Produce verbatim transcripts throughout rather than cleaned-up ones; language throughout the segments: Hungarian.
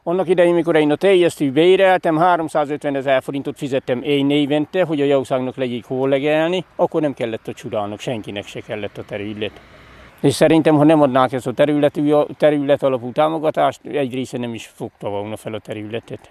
Annak idején, mikor én a teljesztő béreltem, háromszázötvenezer forintot fizettem én évente, hogy a jószágnak legyék hol legelni, akkor nem kellett a csudának, senkinek se kellett a terület. És szerintem, ha nem adnák ezt a terület, terület alapú támogatást, egy része nem is fogta volna fel a területet.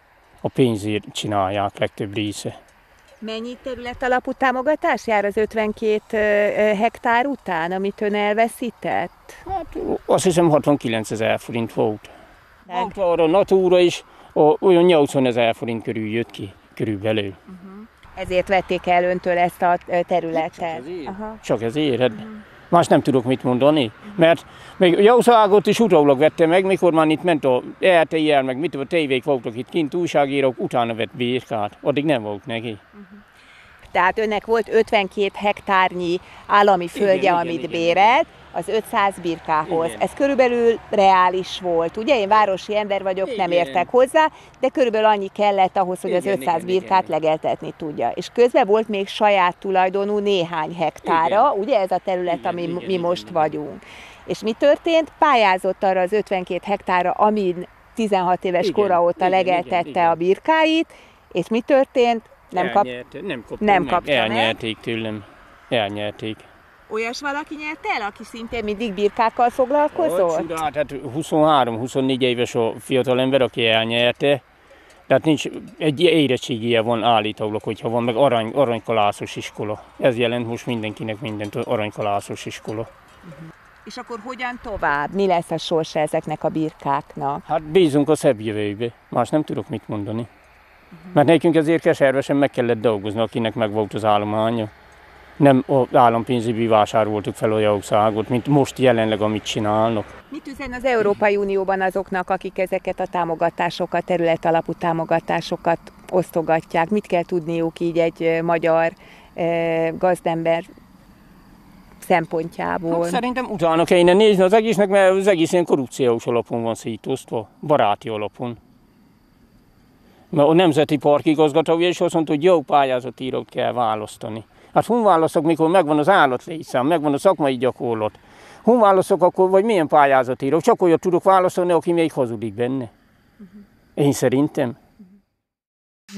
A pénzért csinálják legtöbb része. Mennyi terület alapú támogatás jár az ötvenkét hektár után, amit ön elveszített? Hát, azt hiszem hatvankilencezer forint volt. Volt arra natúra is, olyan nyolcvanezer forint körül jött ki, körülbelül. Uh-huh. Ezért vették el öntől ezt a területet? Csak ezért. Aha. Csak ezért. Uh-huh. Más nem tudok mit mondani, uh-huh. mert még jószágot is utólag vette meg, mikor már itt ment a er té el, meg mit a tévék voltak itt kint, újságírók, utána vett birkát, addig nem volt neki. Uh-huh. Tehát önnek volt ötvenkét hektárnyi állami földje, igen, amit igen, bérelt, az ötszáz birkához. Igen. Ez körülbelül reális volt, ugye? Én városi ember vagyok, igen, nem értek hozzá, de körülbelül annyi kellett ahhoz, hogy igen, az ötszáz igen, birkát igen, legeltetni tudja. És közben volt még saját tulajdonú néhány hektára, igen, ugye ez a terület, igen, ami igen, mi igen, most igen. vagyunk. És mi történt? Pályázott arra az ötvenkét hektára, amin tizenhat éves igen, kora óta igen, legeltette igen, igen. a birkáit, és mi történt? Nem, kap... nem, nem kapta meg. Elnyerték tőlem. Elnyerték. Olyas valaki nyert el, aki szintén mindig birkákkal foglalkozott? Oh, hát huszonhárom-huszonnégy éves a fiatal ember, aki elnyerte. Tehát nincs, egy érettségije van állítólag, hogyha van meg arany, aranykalászos iskola. Ez jelent most mindenkinek mindent, aranykalászos iskola. Uh-huh. És akkor hogyan tovább? Mi lesz a sorsa ezeknek a birkáknak? Hát bízunk a szebb jövőbe. Más nem tudok mit mondani. Uh-huh. Mert nekünk ezért keservesen meg kellett dolgozni, akinek meg volt az állománya. Nem az állampénzéből vásároltuk fel a jószágot, mint most jelenleg, amit csinálnak. Mit üzen az Európai Unióban azoknak, akik ezeket a támogatásokat, területalapú támogatásokat osztogatják? Mit kell tudniuk így egy magyar eh, gazdember szempontjából? Hát szerintem utána kellene nézni az egésznek, mert az egész ilyen korrupciós alapon van szétosztva, baráti alapon. Mert a Nemzeti Park igazgatója is azt mondta, hogy jó pályázatírót kell választani. Hát hon választok, mikor megvan az állatlétszám, megvan a szakmai gyakorlat. Hon választok akkor, vagy milyen pályázatírok? Csak olyat tudok válaszolni, aki még hazudik benne. Uh-huh. Én szerintem. Uh-huh.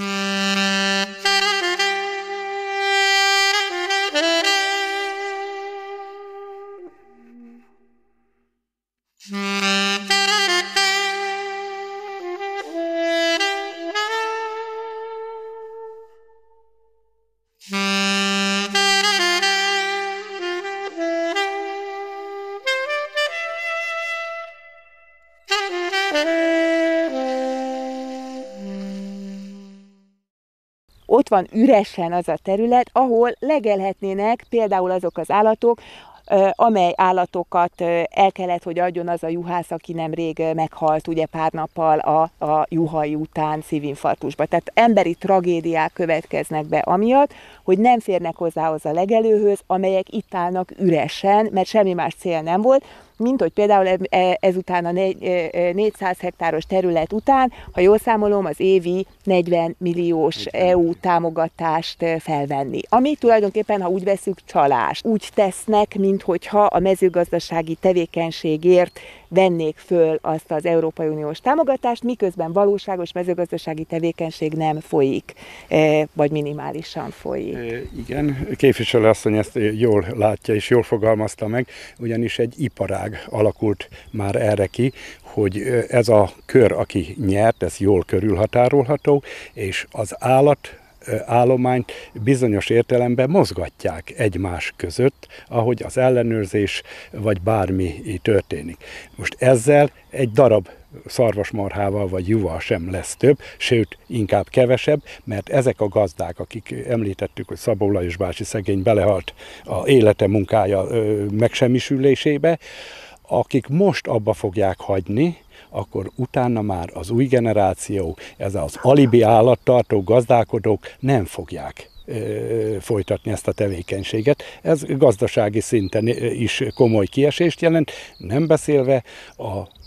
Ott van üresen az a terület, ahol legelhetnének például azok az állatok, amely állatokat el kellett, hogy adjon az a juhász, aki nemrég meghalt ugye pár nappal a, a juhai után szívinfarktusba. Tehát emberi tragédiák következnek be amiatt, hogy nem férnek hozzához a legelőhöz, amelyek itt állnak üresen, mert semmi más cél nem volt, mint hogy például ezután a négyszáz hektáros terület után, ha jól számolom, az évi negyven milliós é u támogatást felvenni. Ami tulajdonképpen, ha úgy veszük, csalás. Úgy tesznek, minthogyha a mezőgazdasági tevékenységért vennék föl azt az Európai Uniós támogatást, miközben valóságos mezőgazdasági tevékenység nem folyik, vagy minimálisan folyik. Igen, képviselőasszony ezt jól látja és jól fogalmazta meg, ugyanis egy iparág alakult már erre ki, hogy ez a kör, aki nyert, ez jól körülhatárolható, és az állat állományt bizonyos értelemben mozgatják egymás között, ahogy az ellenőrzés vagy bármi történik. Most ezzel egy darab szarvasmarhával vagy juval sem lesz több, sőt, inkább kevesebb, mert ezek a gazdák, akik említettük, hogy Szabó Lajos bácsi szegény belehalt a élete munkája ö, megsemmisülésébe, akik most abba fogják hagyni, akkor utána már az új generáció, ez az alibi állattartó gazdálkodók nem fogják ö, folytatni ezt a tevékenységet. Ez gazdasági szinten is komoly kiesést jelent, nem beszélve a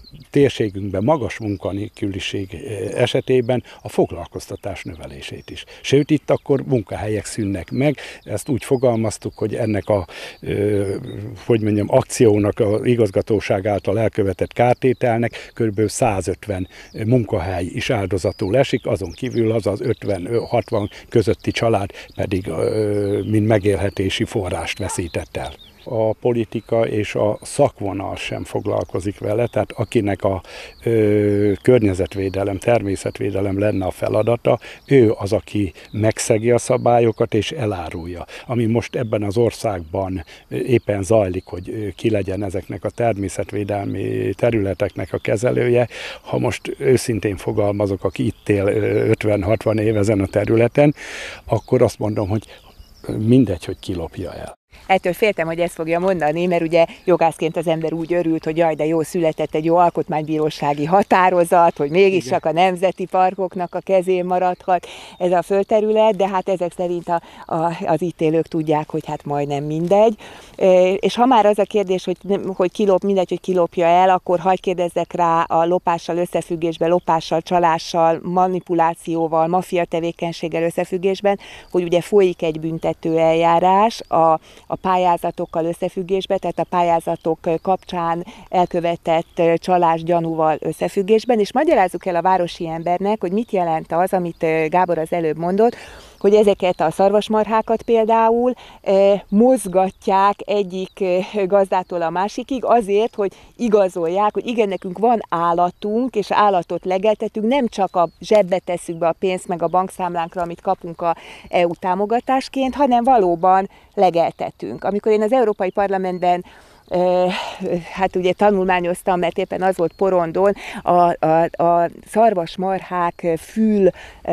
térségünkben magas munkanélküliség esetében a foglalkoztatás növelését is. Sőt, itt akkor munkahelyek szűnnek meg, ezt úgy fogalmaztuk, hogy ennek a, hogy mondjam, akciónak az igazgatóság által elkövetett kártételnek kb. százötven munkahely is áldozatul esik, azon kívül az az ötven-hatvan közötti család pedig mint megélhetési forrást veszített el. A politika és a szakvonal sem foglalkozik vele, tehát akinek a ö, környezetvédelem, természetvédelem lenne a feladata, ő az, aki megszegi a szabályokat és elárulja. Ami most ebben az országban éppen zajlik, hogy ki legyen ezeknek a természetvédelmi területeknek a kezelője. Ha most őszintén fogalmazok, aki itt él ötven-hatvan év ezen a területen, akkor azt mondom, hogy mindegy, hogy kilopja el. Ettől féltem, hogy ezt fogja mondani, mert ugye jogászként az ember úgy örült, hogy jaj, de jó, született egy jó alkotmánybírósági határozat, hogy mégis csak a nemzeti parkoknak a kezén maradhat ez a földterület, de hát ezek szerint a, a, az itt élők tudják, hogy hát majdnem mindegy. És ha már az a kérdés, hogy, hogy kilop, mindegy, hogy kilopja el, akkor hadd kérdezzek rá a lopással összefüggésben, lopással, csalással, manipulációval, maffia tevékenységgel összefüggésben, hogy ugye folyik egy büntető eljárás a a pályázatokkal összefüggésben, tehát a pályázatok kapcsán elkövetett csalás gyanúval összefüggésben, és magyarázzuk el a városi embernek, hogy mit jelent az, amit Gábor az előbb mondott, hogy ezeket a szarvasmarhákat például e, mozgatják egyik gazdától a másikig azért, hogy igazolják, hogy igen, nekünk van állatunk, és állatot legeltetünk, nem csak a zsebbe tesszük be a pénzt meg a bankszámlánkra, amit kapunk a é u támogatásként, hanem valóban legeltetünk. Amikor én az Európai Parlamentben hát ugye tanulmányoztam, mert éppen az volt porondon a, a, a szarvasmarhák fül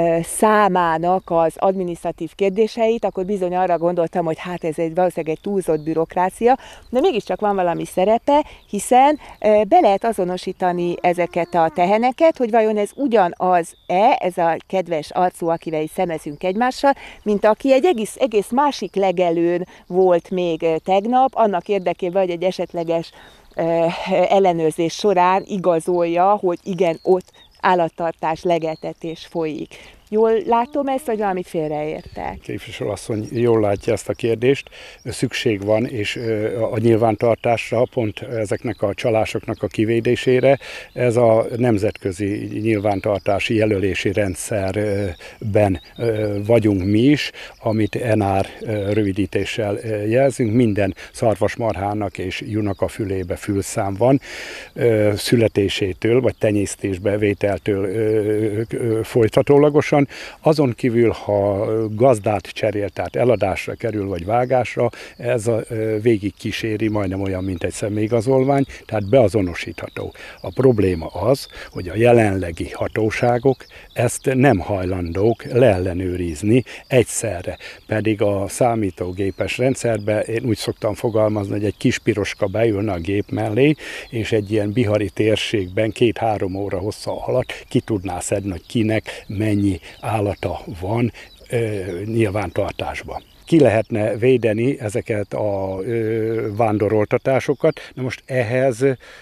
számának az adminisztratív kérdéseit, akkor bizony arra gondoltam, hogy hát ez egy valószínűleg egy túlzott bürokrácia, de mégiscsak van valami szerepe, hiszen be lehet azonosítani ezeket a teheneket, hogy vajon ez ugyanaz-e, ez a kedves arcú, akivel is szemezünk egymással, mint aki egy egész, egész másik legelőn volt még tegnap, annak érdekében, hogy egy esetleges ellenőrzés során igazolja, hogy igen, ott állattartás, legeltetés folyik. Jól látom ezt, vagy valamit félreértek? Képviselőasszony jól látja ezt a kérdést. Szükség van, és a nyilvántartásra, pont ezeknek a csalásoknak a kivédésére, ez a nemzetközi nyilvántartási jelölési rendszerben vagyunk mi is, amit en er rövidítéssel jelzünk. Minden szarvasmarhának és junak a fülébe fülszám van. Születésétől, vagy tenyésztésbe vételtől folytatólagosan. Azon kívül, ha gazdát cserél, tehát eladásra kerül, vagy vágásra, ez a végig kíséri, majdnem olyan, mint egy személyigazolvány, tehát beazonosítható. A probléma az, hogy a jelenlegi hatóságok ezt nem hajlandók leellenőrizni egyszerre. Pedig a számítógépes rendszerbe én úgy szoktam fogalmazni, hogy egy kis piroska beülne a gép mellé, és egy ilyen bihari térségben két-három óra hossza alatt ki tudná szedni, hogy kinek mennyi állata van ö, nyilvántartásban. Ki lehetne védeni ezeket a ö, vándoroltatásokat, na most ehhez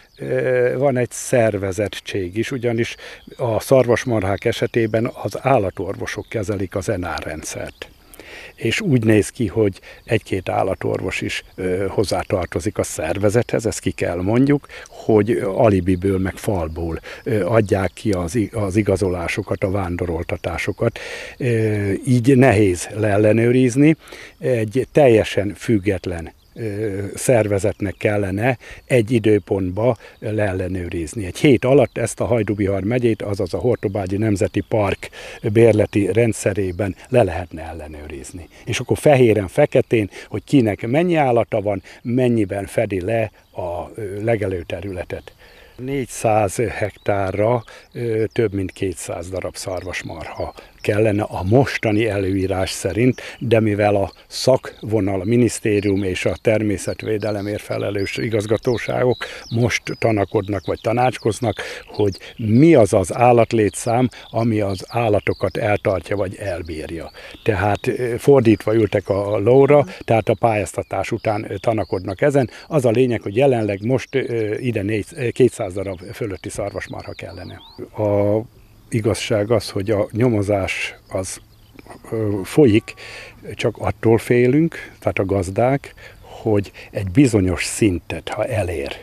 ö, van egy szervezettség is, ugyanis a szarvasmarhák esetében az állatorvosok kezelik az en er rendszert. És úgy néz ki, hogy egy-két állatorvos is ö, hozzátartozik a szervezethez, ezt ki kell mondjuk, hogy alibiből meg falból ö, adják ki az, az igazolásokat, a vándoroltatásokat. Ö, így nehéz leellenőrizni, egy teljesen független szervezetnek kellene egy időpontba leellenőrizni. Egy hét alatt ezt a Hajdú-Bihar megyét, azaz a Hortobágyi Nemzeti Park bérleti rendszerében le lehetne ellenőrizni. És akkor fehéren, feketén, hogy kinek mennyi állata van, mennyiben fedi le a legelőterületet. négyszáz hektárra több mint kétszáz darab szarvasmarha kellene a mostani előírás szerint, de mivel a szakvonal, a minisztérium és a természetvédelemért felelős igazgatóságok most tanakodnak vagy tanácskoznak, hogy mi az az állatlétszám, ami az állatokat eltartja vagy elbírja. Tehát fordítva ültek a lóra, tehát a pályáztatás után tanakodnak ezen. Az a lényeg, hogy jelenleg most ide kétszáz darab fölötti szarvasmarha kellene. A igazság az, hogy a nyomozás az folyik, csak attól félünk, tehát a gazdák, hogy egy bizonyos szintet, ha elér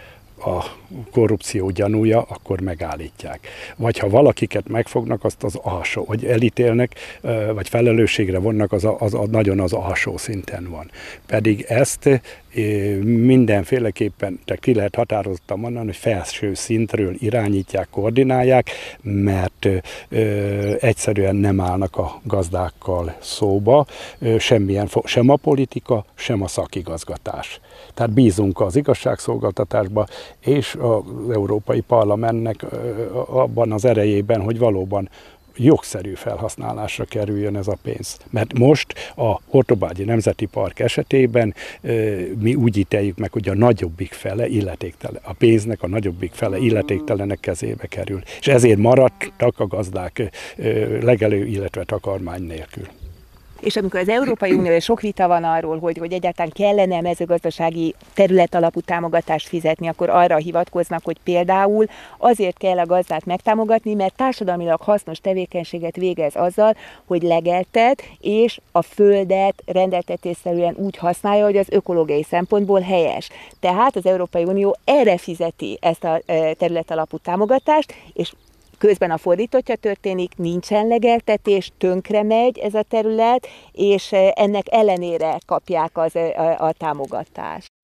a korrupció gyanúja, akkor megállítják. Vagy ha valakiket megfognak, azt az alsó, vagy elítélnek, vagy felelősségre vonnak, az, a, az a, nagyon az alsó szinten van. Pedig ezt mindenféleképpen ki lehet határozottan mondani, hogy felső szintről irányítják, koordinálják, mert ö, egyszerűen nem állnak a gazdákkal szóba, ö, semmilyen, sem a politika, sem a szakigazgatás. Tehát bízunk az igazságszolgáltatásba, és az Európai Parlamentnek abban az erejében, hogy valóban jogszerű felhasználásra kerüljön ez a pénz. Mert most a Hortobágyi Nemzeti Park esetében mi úgy ítéljük meg, hogy a nagyobbik fele illetéktelen, a pénznek a nagyobbik fele illetéktelenek kezébe kerül. És ezért maradtak a gazdák legelő, illetve takarmány nélkül. És amikor az Európai Unió, sok vita van arról, hogy, hogy egyáltalán kellene mezőgazdasági területalapú támogatást fizetni, akkor arra hivatkoznak, hogy például azért kell a gazdát megtámogatni, mert társadalmilag hasznos tevékenységet végez azzal, hogy legeltet, és a földet rendeltetésszerűen úgy használja, hogy az ökológiai szempontból helyes. Tehát az Európai Unió erre fizeti ezt a területalapú támogatást, és közben a fordítottja történik, nincsen legeltetés, tönkre megy ez a terület, és ennek ellenére kapják az, a, a támogatást.